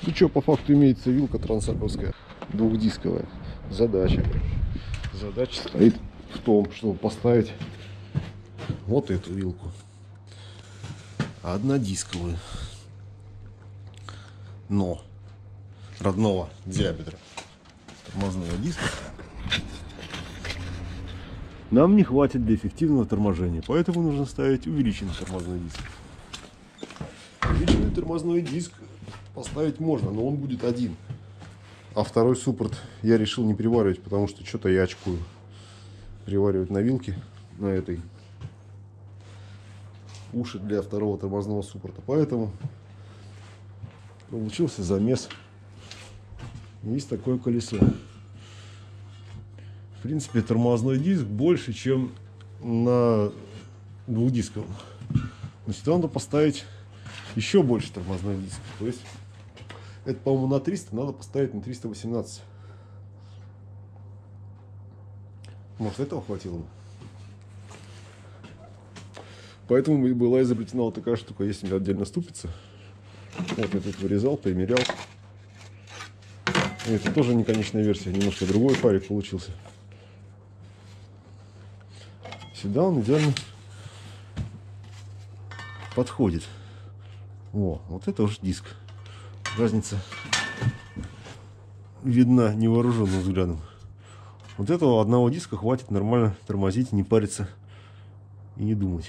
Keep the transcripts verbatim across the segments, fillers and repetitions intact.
Ну что, по факту имеется вилка трансаковская, двухдисковая. Задача. Задача стоит в том, чтобы поставить вот эту вилку. Однодисковую. Но родного диаметра тормозного диска нам не хватит для эффективного торможения, поэтому нужно ставить увеличенный тормозной диск. Увеличенный тормозной диск поставить можно, но он будет один. А второй суппорт я решил не приваривать, потому что что-то я очкую приваривать на вилке, на этой, уши для второго тормозного суппорта. Поэтому получился замес. Есть такое колесо. В принципе, тормозной диск больше, чем на двухдисковом. Но сюда надо поставить еще больше тормозной диск. То есть это, по-моему, на триста, надо поставить на триста восемнадцать. Может, этого хватило бы. Поэтому была изобретена вот такая штука. Есть у меня отдельно ступица. Вот я тут вырезал, примерял. И это тоже не конечная версия, немножко другой фарик получился. Сюда он идеально подходит. О, вот это уже диск. Разница видна невооруженным взглядом. Вот этого одного диска хватит нормально тормозить, не париться и не думать.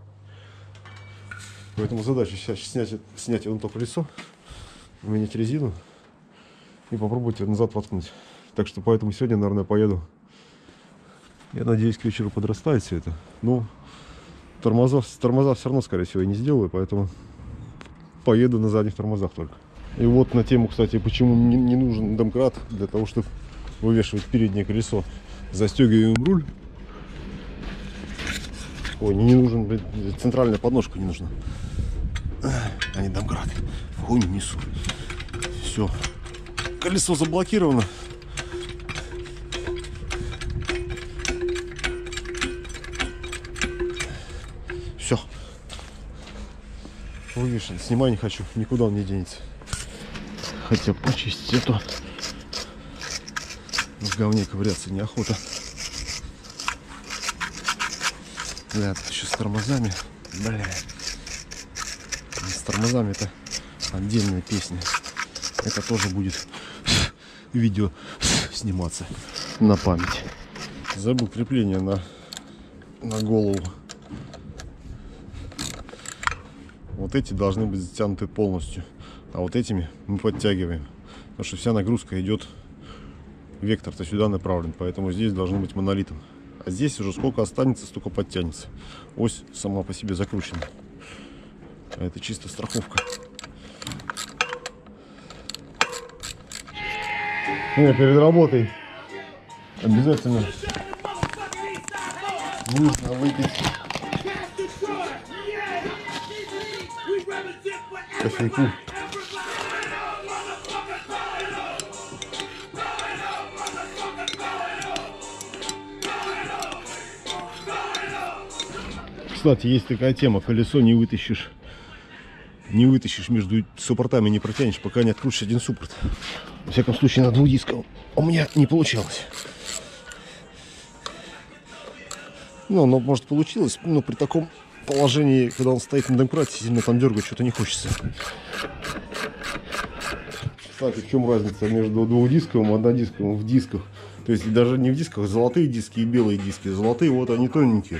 Поэтому задача сейчас снять, снять вон то колесо, менять резину и попробовать его назад воткнуть. Так что поэтому сегодня, наверное, поеду. Я надеюсь, к вечеру подрастает все это. Ну, тормоза, тормоза все равно, скорее всего, я не сделаю, поэтому поеду на задних тормозах только. И вот на тему, кстати, почему не, не нужен домкрат для того, чтобы вывешивать переднее колесо. Застегиваем руль. Ой, не нужен, блин, центральная подножка не нужна. А не домкрат. Хуйню несу. Все. Колесо заблокировано. Все. Вывешен. Снимать не хочу. Никуда он не денется. Хотя почистить эту. В говне ковыряться неохота. Бля, тут еще с тормозами. Бля. С тормозами это отдельная песня. Это тоже будет видео сниматься на память. Забыл крепление на, на голову. Вот эти должны быть затянуты полностью. А вот этими мы подтягиваем. Потому что вся нагрузка идет, вектор-то сюда направлен. Поэтому здесь должно быть монолитом. А здесь уже сколько останется, столько подтянется. Ось сама по себе закручена. А это чисто страховка. Нет, перед работой обязательно нужно выпить кофейку. Кстати, есть такая тема: колесо не вытащишь, не вытащишь между суппортами, не протянешь, пока не открутишь один суппорт. Во всяком случае, на двухдисковом у меня не получалось. Ну, оно, может, получилось, но при таком положении, когда он стоит на домкрате, сильно там дергать что-то не хочется. Кстати, в чем разница между двухдисковым и однодисковым в дисках? То есть даже не в дисках, золотые диски и белые диски. Золотые, вот они тоненькие,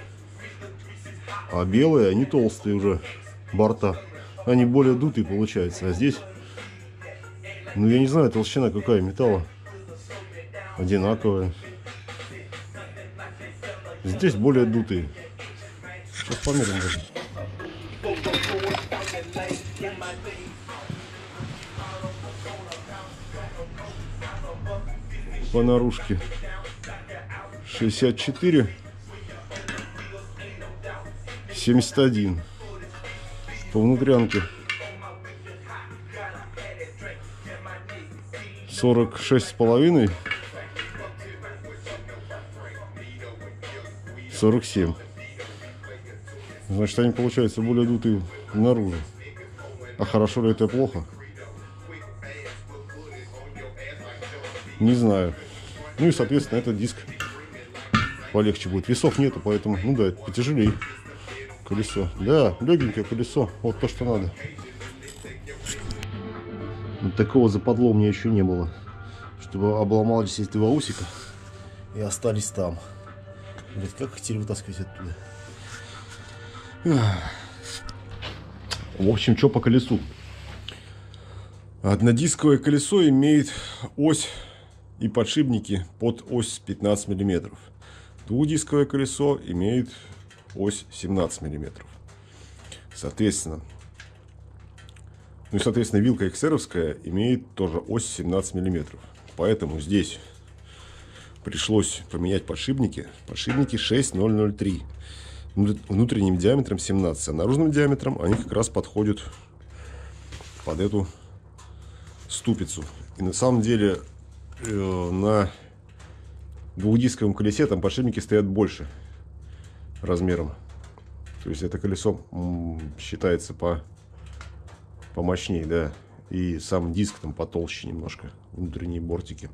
а белые, они толстые уже, борта. Они более дутые получаются. А здесь, ну я не знаю, толщина какая металла. Одинаковая. Здесь более дутые. Сейчас померим даже. По наружке шестьдесят четыре, семьдесят один. По внутрянке сорок шесть с половиной, сорок семь. Значит, они получаются более дутые наружу. А хорошо ли это плохо? Не знаю. Ну и, соответственно, этот диск полегче будет. Весов нету, поэтому, ну да, потяжелее колесо. Да, легенькое колесо. Вот то, что надо. Вот такого западло у меня еще не было. Чтобы обломались эти два усика и остались там. Блять, как их теперь вытаскивать оттуда? В общем, что по колесу? Однодисковое колесо имеет ось и подшипники под ось пятнадцать миллиметров. Двухдисковое колесо имеет ось семнадцать миллиметров. Соответственно, ну и соответственно вилка иксеровская имеет тоже ось семнадцать миллиметров. Поэтому здесь пришлось поменять подшипники. Подшипники шесть ноль ноль три. Внутренним диаметром семнадцать, а наружным диаметром они как раз подходят под эту ступицу. И на самом деле э, на двухдисковом колесе там подшипники стоят больше размером. То есть это колесо считается по помощнее, да. И сам диск там потолще немножко, внутренние бортики.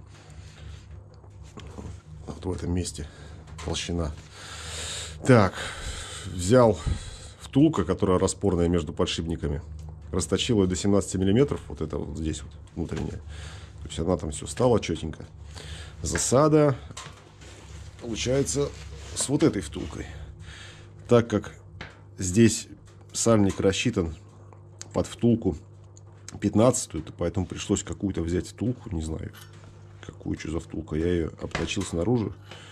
Вот в этом месте толщина. Так, взял втулка, которая распорная между подшипниками, расточил ее до семнадцати миллиметров, вот это вот здесь вот внутренняя. То есть она там все стала четенько. Засада получается с вот этой втулкой. Так как здесь сальник рассчитан под втулку пятнадцатую, то поэтому пришлось какую-то взять втулку, не знаю, какую что за втулка. Я ее обточил снаружи.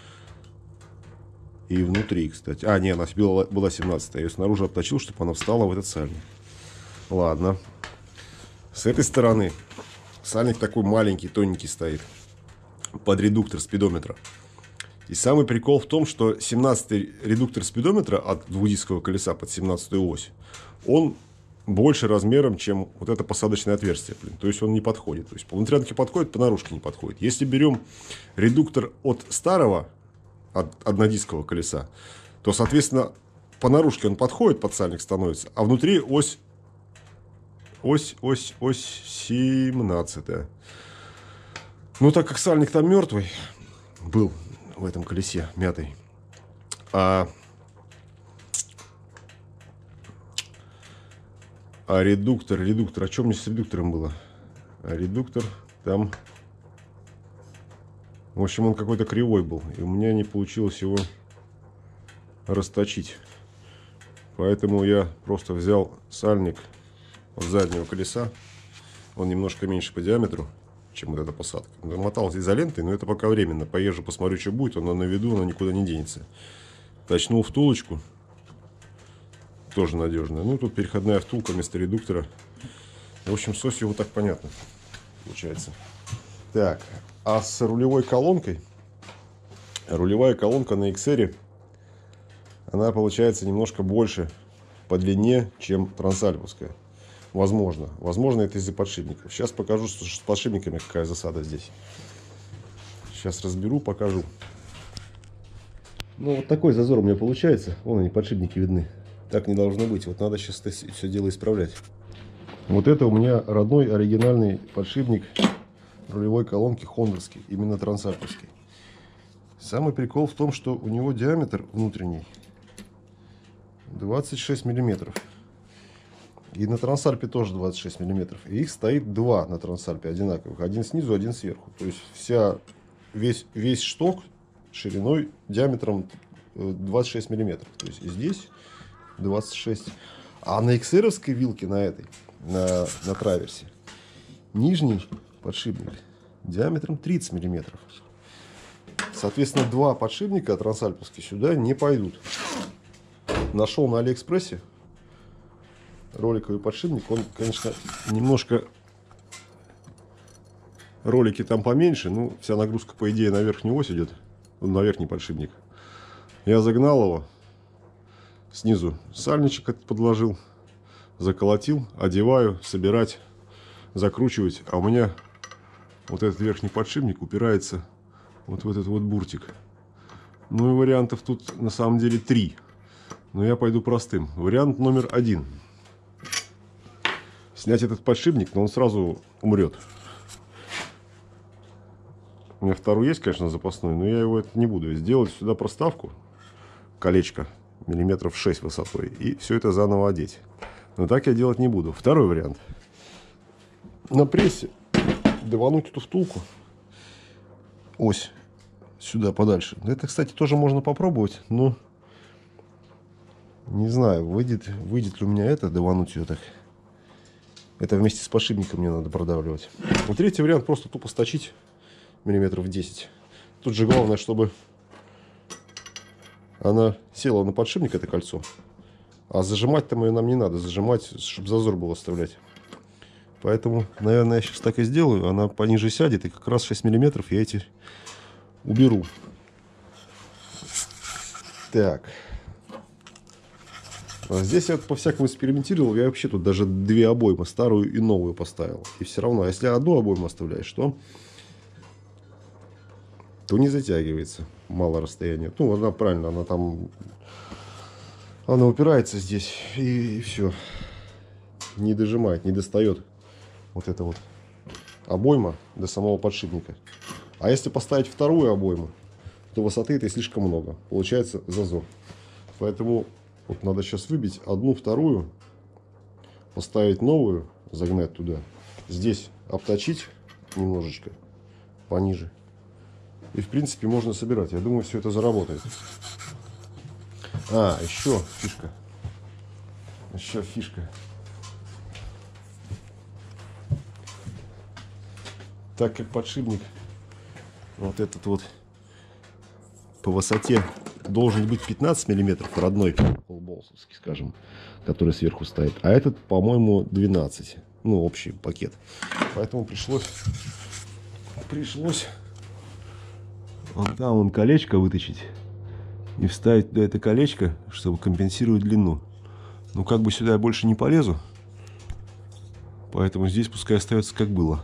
И внутри, кстати. А, не, она была, была семнадцатая. Я ее снаружи обточил, чтобы она встала в этот сальник. Ладно. С этой стороны сальник такой маленький, тоненький стоит. Под редуктор спидометра. И самый прикол в том, что семнадцатый редуктор спидометра от двухдискового колеса под семнадцатую ось, он больше размером, чем вот это посадочное отверстие. Блин. То есть он не подходит. То есть по внутрянке подходит, по наружке не подходит. Если берем редуктор от старого, от однодискового колеса, то, соответственно, по наружке он подходит, под сальник становится, а внутри ось, ось, ось, ось семнадцатая. Ну, так как сальник там мертвый был в этом колесе, мятый, а, а редуктор, редуктор, о чем мне с редуктором было? А редуктор там... В общем, он какой-то кривой был, и у меня не получилось его расточить. Поэтому я просто взял сальник от заднего колеса. Он немножко меньше по диаметру, чем вот эта посадка. Намотал изолентой, но это пока временно. Поезжу, посмотрю, что будет. Она на виду, она никуда не денется. Точнул втулочку. Тоже надежная. Ну, тут переходная втулка вместо редуктора. В общем, с осью вот так понятно получается. Так. А с рулевой колонкой, рулевая колонка на иксере, она получается немножко больше по длине, чем трансальповская. Возможно. Возможно, это из-за подшипников. Сейчас покажу, что с подшипниками какая засада здесь. Сейчас разберу, покажу. Ну, вот такой зазор у меня получается. Вон они, подшипники видны. Так не должно быть. Вот надо сейчас все дело исправлять. Вот это у меня родной оригинальный подшипник рулевой колонки хондовский, именно трансальповский. Самый прикол в том, что у него диаметр внутренний двадцать шесть миллиметров. И на трансальпе тоже двадцать шесть миллиметров. И их стоит два на трансальпе одинаковых. Один снизу, один сверху. То есть вся, весь, весь шток шириной, диаметром двадцать шесть миллиметров. То есть и здесь двадцать шесть. А на иксеровской вилке, на этой, на, на траверсе, нижний подшипник диаметром тридцать миллиметров. Соответственно, два подшипника трансальповские сюда не пойдут. Нашел на Алиэкспрессе роликовый подшипник. Он, конечно, немножко... Ролики там поменьше. Ну, вся нагрузка, по идее, на верхнюю ось идет. На верхний подшипник. Я загнал его. Снизу сальничек подложил. Заколотил. Одеваю. Собирать. Закручивать. А у меня вот этот верхний подшипник упирается вот в этот вот буртик. Ну и вариантов тут на самом деле три. Но я пойду простым. Вариант номер один. Снять этот подшипник, но он сразу умрет. У меня второй есть, конечно, запасной, но я его это не буду. Сделать сюда проставку, колечко, миллиметров шесть высотой, и все это заново одеть. Но так я делать не буду. Второй вариант. На прессе давануть эту втулку, ось, сюда подальше. Это, кстати, тоже можно попробовать, но не знаю, выйдет, выйдет ли у меня это, давануть ее так. Это вместе с подшипником мне надо продавливать. И третий вариант, просто тупо сточить миллиметров десять. Тут же главное, чтобы она села на подшипник, это кольцо. А зажимать там ее нам не надо. Зажимать, чтобы зазор был оставлять. Поэтому, наверное, я сейчас так и сделаю. Она пониже сядет, и как раз шесть миллиметров я эти уберу. Так. А здесь я по-всякому экспериментировал. Я вообще тут даже две обоймы, старую и новую, поставил. И все равно, если одну обойму оставляешь, то, то не затягивается. Мало расстояния. Ну, она правильно, она там... Она упирается здесь, и, и все. Не дожимает, не достает вот эта вот обойма до самого подшипника. А если поставить вторую обойму, то высоты этой слишком много. Получается зазор. Поэтому вот надо сейчас выбить одну, вторую, поставить новую, загнать туда. Здесь обточить немножечко пониже. И в принципе можно собирать. Я думаю, все это заработает. А, еще фишка. Еще фишка. Так как подшипник вот этот вот по высоте должен быть пятнадцать миллиметров, родной полболсовский, скажем, который сверху стоит, а этот, по-моему, двенадцать, ну, общий пакет. Поэтому пришлось пришлось вот там вон колечко вытащить и вставить туда это колечко, чтобы компенсировать длину. Ну, как бы сюда я больше не полезу, поэтому здесь пускай остается как было.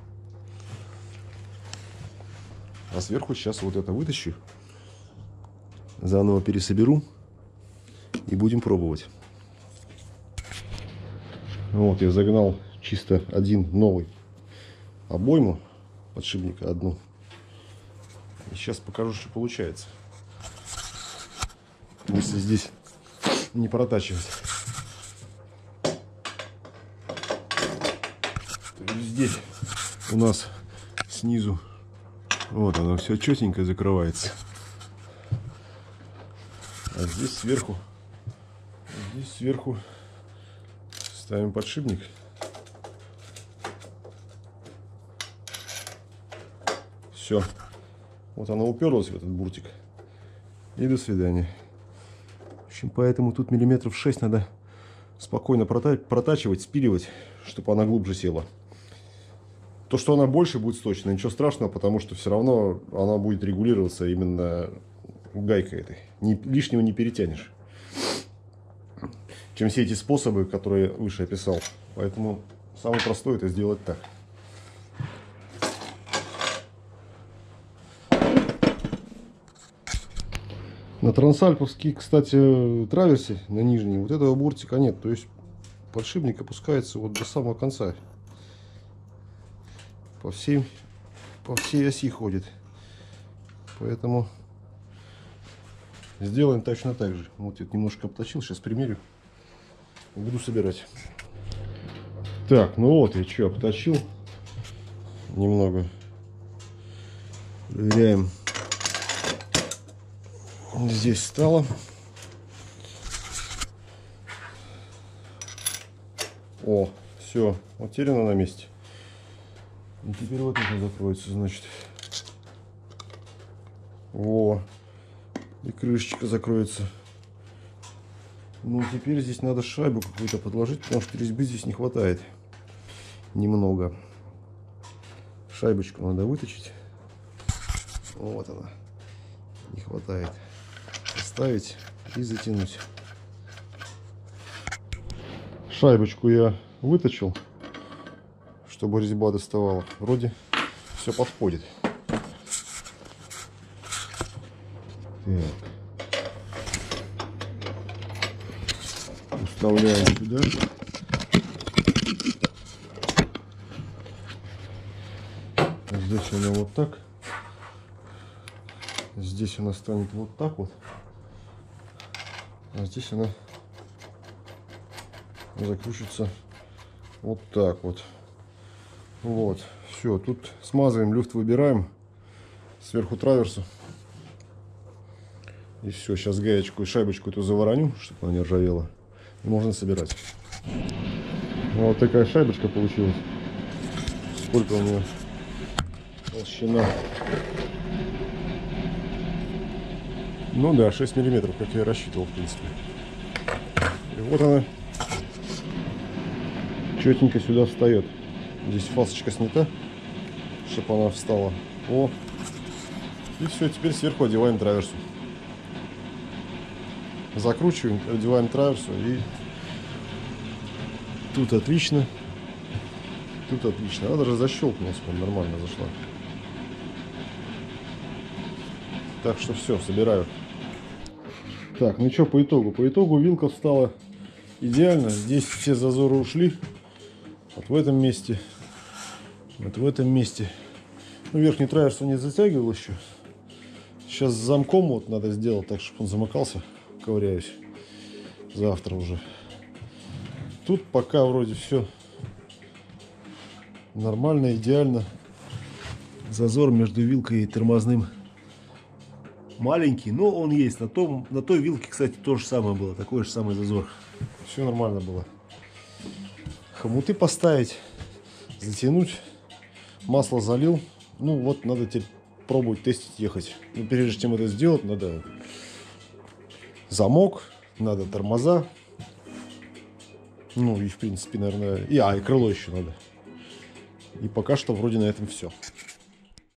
А сверху сейчас вот это вытащу, заново пересоберу и будем пробовать. Вот я загнал чисто один новый обойму подшипника, одну. И сейчас покажу, что получается. Если здесь не протачивать. Здесь у нас снизу вот оно все четенько закрывается. А здесь сверху, здесь сверху ставим подшипник. Все. Вот оно уперлось в этот буртик. И до свидания. В общем, поэтому тут миллиметров шесть надо спокойно протачивать, спиливать, чтобы она глубже села. То, что она больше будет сточена, ничего страшного, потому что все равно она будет регулироваться именно гайкой этой. Не, лишнего не перетянешь. Чем все эти способы, которые я выше описал. Поэтому самое простое это сделать так. На трансальповский, кстати, траверсе, на нижней, вот этого буртика нет. То есть подшипник опускается вот до самого конца. По всей, по всей оси ходит. Поэтому сделаем точно так же. Вот я немножко обточил, сейчас примерю и буду собирать. Так, ну вот я что, обточил немного. Проверяем. Здесь стало. О, все, вот теперь она на месте. И теперь вот это закроется, значит. О, и крышечка закроется. Ну, теперь здесь надо шайбу какую-то подложить, потому что резьбы здесь не хватает. Немного. Шайбочку надо вытащить. Вот она. Не хватает. Поставить и затянуть. Шайбочку я вытащил, чтобы резьба доставала. Вроде все подходит. Так. Вставляем сюда. Здесь у меня вот так. Здесь она станет вот так вот. А здесь она закручивается вот так вот. Вот. Все. Тут смазываем, люфт выбираем. Сверху траверсу. И все. Сейчас гаечку и шайбочку эту завороню, чтобы она не ржавела. И можно собирать. Вот такая шайбочка получилась. Сколько у нее толщина? Ну да, шесть миллиметров, как я и рассчитывал, в принципе. И вот она четенько сюда встает. Здесь фасочка снята, чтобы она встала. О! И все, теперь сверху одеваем траверсу. Закручиваем, одеваем траверсу, и тут отлично. Тут отлично. Она даже защелкнулась, нормально зашла. Так что все, собираю. Так, ну что по итогу? По итогу вилка встала идеально. Здесь все зазоры ушли. Вот в этом месте. Вот в этом месте. Ну, верхний траверс не затягивал еще. Сейчас с замком вот надо сделать так, чтобы он замыкался. Ковыряюсь. Завтра уже. Тут пока вроде все нормально, идеально. Зазор между вилкой и тормозным маленький, но он есть. На, том, на той вилке, кстати, то же самое было. Такой же самый зазор. Все нормально было. Хомуты поставить, затянуть. Масло залил. Ну вот, надо теперь пробовать, тестить, ехать. Но прежде чем это сделать, надо замок, надо тормоза. Ну и в принципе, наверное, и, а, и крыло еще надо. И пока что вроде на этом все.